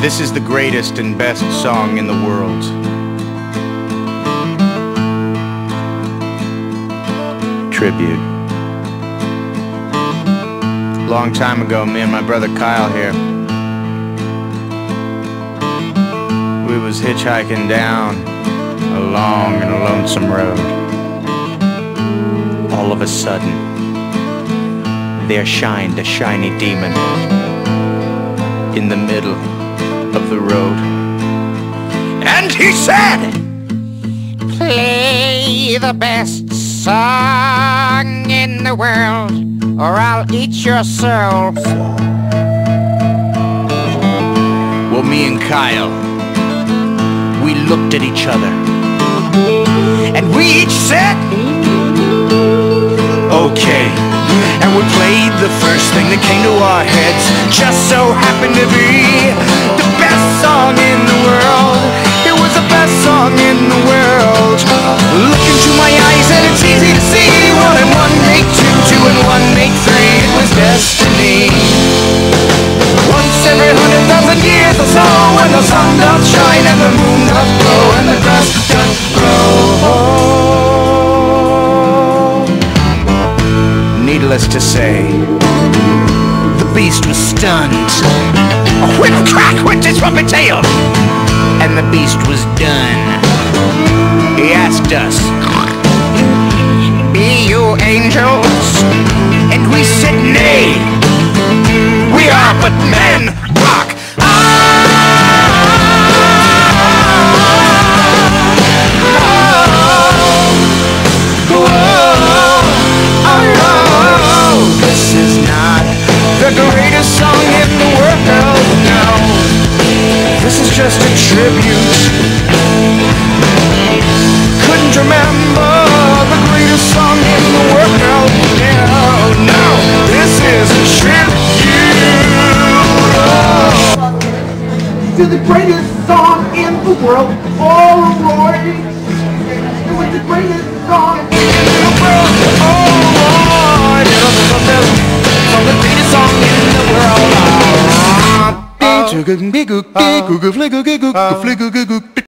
This is the greatest and best song in the world. Tribute. Long time ago, me and my brother Kyle here, we was hitchhiking down a long and lonesome road. All of a sudden, there shined a shiny demon in the middle of the road. And he said, "Play the best song in the world, or I'll eat your soul." Well, me and Kyle, we looked at each other, and we each said, "Okay." And we played the first thing that came to our heads. Just so happened to be the best song in the world. It was the best song in the world. Look into my eyes and it's easy to see. 1 and 1 make 2, 2 and 1 make 3. It was destiny. Once every 100,000 years or so, when the sun doth shine and the moon doth glow and the grass doth grow. Needless to say, the beast was stunned. A whip crack went his trumpet tail, and the beast was done. He asked us, "Be you angels?" And we said, "Nay, we are but men." Rock! This is not the greatest song in the world, no. This is just a tribute. Couldn't remember the greatest song in the world, no. This is a tribute to the greatest song in the world. Oh Lord, it was the greatest song in the world. Oh Lord, the greatest song in the world.